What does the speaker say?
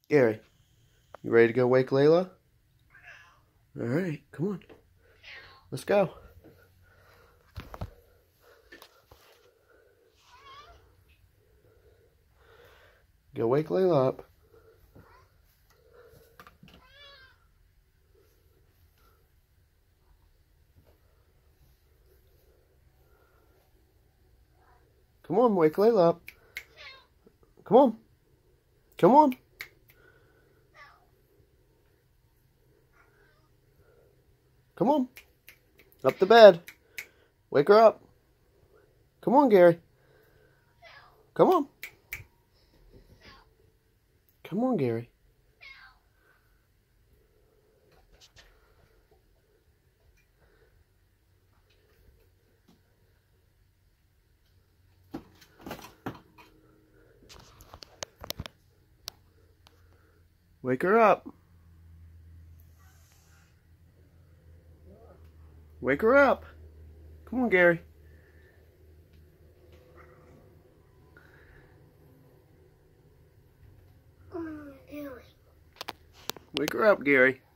Gary, you ready to go wake Layla? Alright, come on. Let's go. Go wake Layla up. Come on, wake Layla up. Come on. Come on. Come on. Up to bed. Wake her up. Come on, Gary. Come on. Come on, Gary. Wake her up. Wake her up. Come on, Gary. Wake her up, Gary.